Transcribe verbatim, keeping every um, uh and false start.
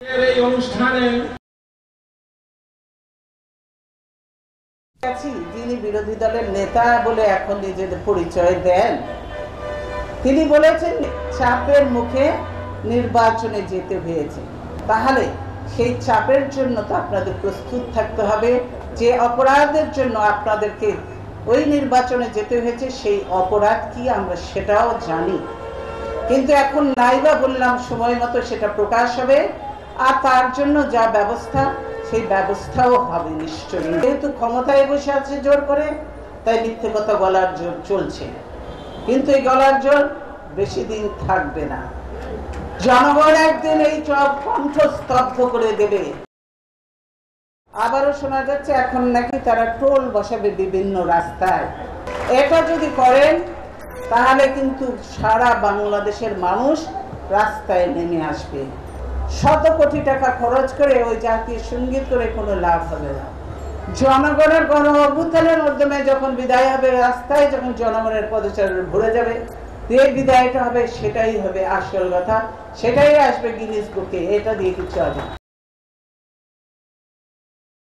এই অনুষ্ঠানে যিনি বিরোধী দলের নেতা বলে এখন নিজেদের পরিচয় দেন, তিনি বলেছেন চাপের মুখে নির্বাচনে যেতে হয়েছে। তাহলে সেই চাপের জন্য তো আপনাদের প্রস্তুত থাকতে হবে। যে অপরাধের জন্য আপনাদেরকে ওই নির্বাচনে যেতে হয়েছে সেই অপরাধ কি আমরা সেটাও জানি, কিন্তু এখন নাইবা বললাম সময় মতো সেটা প্রকাশ হবে, আর তার জন্য যা ব্যবস্থা সেই ব্যবস্থাও হবে নিশ্চয়ই। যেহেতু ক্ষমতায় বসে আছে জোর করে, তাই মিথ্যে কথা গলার জোর চলছে, কিন্তু এই গলার জোর বেশি দিন থাকবে না। জনগণ একদিন এই সব কণ্ঠ স্তব্ধ করে দেবে। আবারও শোনা যাচ্ছে এখন নাকি তারা টোল বসাবে বিভিন্ন রাস্তায়। এটা যদি করেন তাহলে কিন্তু সারা বাংলাদেশের মানুষ রাস্তায় নেমে আসবে। শত কোটি টাকা খরচ করে ওই জাতীয় সঙ্গীত করে কোনো লাভ হবে না। জনগণের গণ অভ্যুত্থানের মাধ্যমে যখন বিদায় হবে, রাস্তায় যখন জনগণের পদচারণা ভরে যাবে, যে বিদায়টা হবে সেটাই হবে আসল কথা, সেটাই আসবে গিনেস বুকে। এটা দিয়ে কিছু হবে।